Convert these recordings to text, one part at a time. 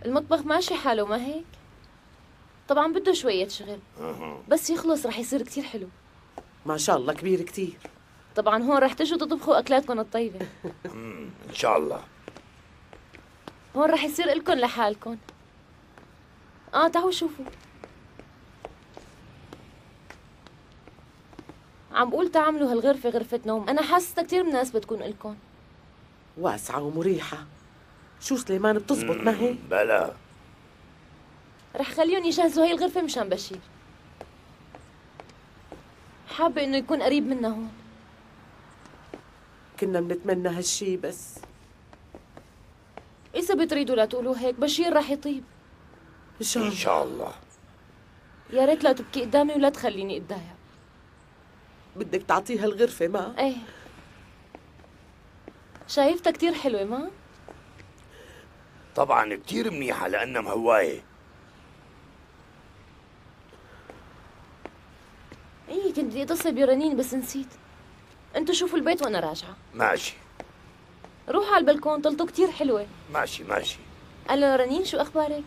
المطبخ ماشي حاله ما هيك؟ طبعا بده شوية شغل، بس يخلص رح يصير كتير حلو. ما شاء الله كبير كتير. طبعا هون رح تجوا تطبخوا أكلاتكم الطيبة. إن شاء الله. هون رح يصير إلكن لحالكن. تعوا شوفوا. عم بقول تعملوا هالغرفة غرفة نوم، أنا حاسة كتير مناسبة تكون إلكن. واسعة ومريحة. شو سليمان بتزبط ما هيك؟ بلا. رح خليهم يجهزوا هاي الغرفة مشان بشير. حابة إنه يكون قريب منا هون. كنا بنتمنى هالشي بس. إذا بتريدوا لا تقولوا هيك، بشير رح يطيب. إن شاء إن الله. شاء الله. يا ريت لا تبكي قدامي ولا تخليني اتضايق. بدك تعطيها الغرفة ما؟ ايه. شايفتها كتير حلوة ما؟ طبعا كتير منيحة لأنها مهواية. ايه كنت بدي اتصل برنين بس نسيت. انتوا شوفوا البيت وانا راجعة. ماشي. روحوا على البلكون، طلته كتير حلوة. ماشي ماشي. الو رنين، شو اخبارك؟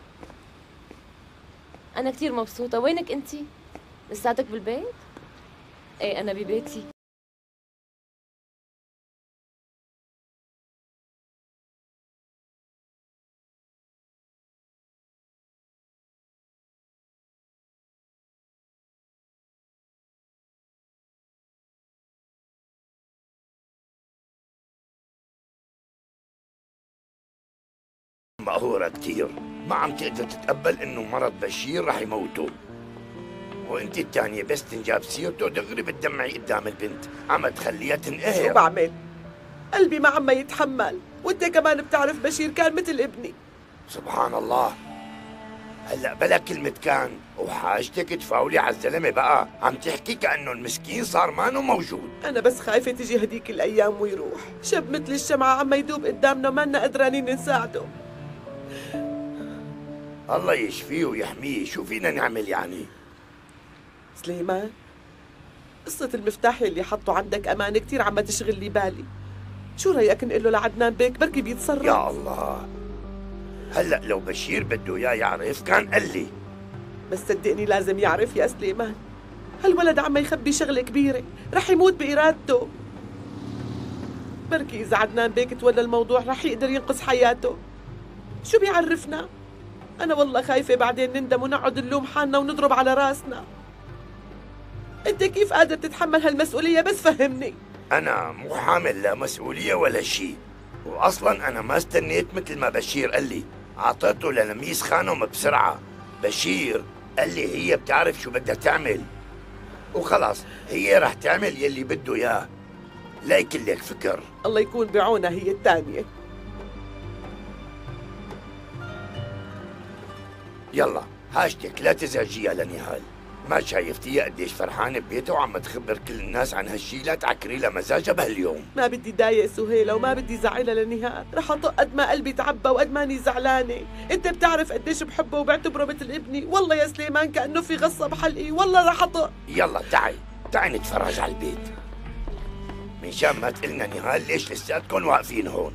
انا كتير مبسوطة. وينك انتي؟ لساتك بالبيت؟ ايه انا ببيتي. مقهورة كتير، ما عم تقدر تتقبل انه مرض بشير رح يموته. وانت الثانية بس تنجاب سيرته دغري بتدمعي قدام البنت، عم تخليها شو تنقهر. بعمل؟ قلبي ما عم يتحمل، وانت كمان بتعرف بشير كان مثل ابني. سبحان الله. هلا بلا كلمة كان، وحاجتك تفاولي على الزلمة بقى، عم تحكي كأنه المسكين صار مانو موجود. أنا بس خايفة تجي هديك الأيام ويروح، شاب مثل الشمعة عم يدوب قدامنا وما قدرانين نساعده. الله يشفيه ويحميه، شو فينا نعمل يعني؟ سليمان، قصة المفتاح اللي حطه عندك أمان كتير عم تشغل لي بالي. شو رأيك نقول له لعدنان بيك بركي بيتصرف؟ يا الله. هلا لو بشير بده اياه يعرف كان قال لي. بس صدقني لازم يعرف يا سليمان، هالولد عم يخبي شغلة كبيرة، رح يموت بإرادته. بركي إذا عدنان بيك تولى الموضوع رح يقدر ينقذ حياته. شو بيعرفنا؟ أنا والله خايفة بعدين نندم ونقعد نلوم حالنا ونضرب على راسنا. أنت كيف قادر تتحمل هالمسؤولية؟ بس فهمني. أنا مو حامل لا مسؤولية ولا شيء، وأصلا أنا ما استنيت مثل ما بشير قال لي، أعطيته للميس خانم بسرعة. بشير قال لي هي بتعرف شو بدها تعمل، وخلاص هي رح تعمل يلي بده إياه، لا يكلك فكر. الله يكون بعونها هي الثانية. يلا حاجتك لا تزعجيها لنهال، ما شايفتيها قديش فرحانة ببيتها وعم تخبر كل الناس عن هالشي؟ لا تعكري لها مزاجها بهاليوم. ما بدي ضايق سهيلة وما بدي زعلها لنهال، رح اطق قد ما قلبي تعبى وقد ماني زعلانة. انت بتعرف قديش بحبه وبعتبره مثل ابني، والله يا سليمان كأنه في غصة بحلقي، والله رح اطق. يلا تعي نتفرج على البيت، من شان ما تقلنا نهال ليش لساتكم واقفين هون.